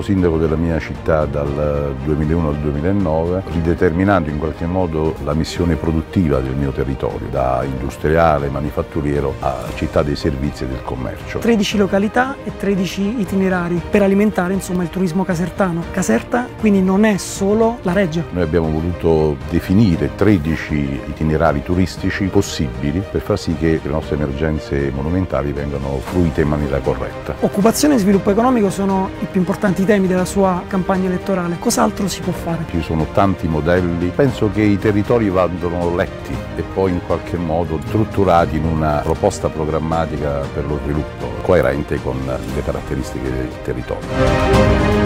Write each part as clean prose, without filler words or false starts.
sindaco della mia città dal 2001 al 2009, rideterminando in qualche modo la missione produttiva del mio territorio, da industriale, manifatturiero a città dei servizi e del commercio. 13 località e 13 itinerari per alimentare insomma il turismo casertano. Caserta quindi non è solo la Reggia. Noi abbiamo voluto definire 13 itinerari turistici possibili per far sì che le nostre emergenze monumentali vengano fruite in maniera corretta. Occupazione e sviluppo economico sono i più importanti temi della sua campagna elettorale. Cos'altro si può fare? Ci sono tanti modelli, penso che i territori vadano letti e poi in qualche modo strutturati in una proposta programmatica per lo sviluppo coerente con le caratteristiche del territorio.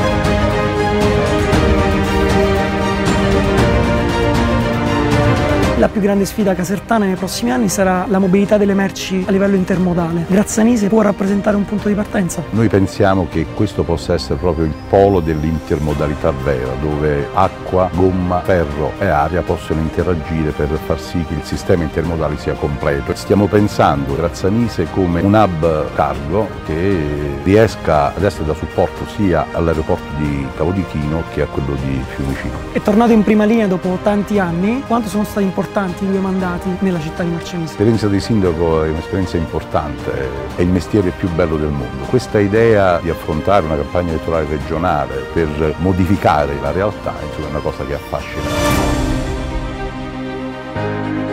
La più grande sfida casertana nei prossimi anni sarà la mobilità delle merci a livello intermodale. Grazzanise può rappresentare un punto di partenza? Noi pensiamo che questo possa essere proprio il polo dell'intermodalità vera, dove acqua, gomma, ferro e aria possono interagire per far sì che il sistema intermodale sia completo. Stiamo pensando a Grazzanise come un hub cargo che riesca ad essere da supporto sia all'aeroporto di Capodichino che a quello di Fiumicino. È tornato in prima linea dopo tanti anni. Quanto sono stati importanti i 2 mandati nella città di Marcianise? L'esperienza di sindaco è un'esperienza importante, è il mestiere più bello del mondo. Questa idea di affrontare una campagna elettorale regionale per modificare la realtà, insomma, è una cosa che affascina.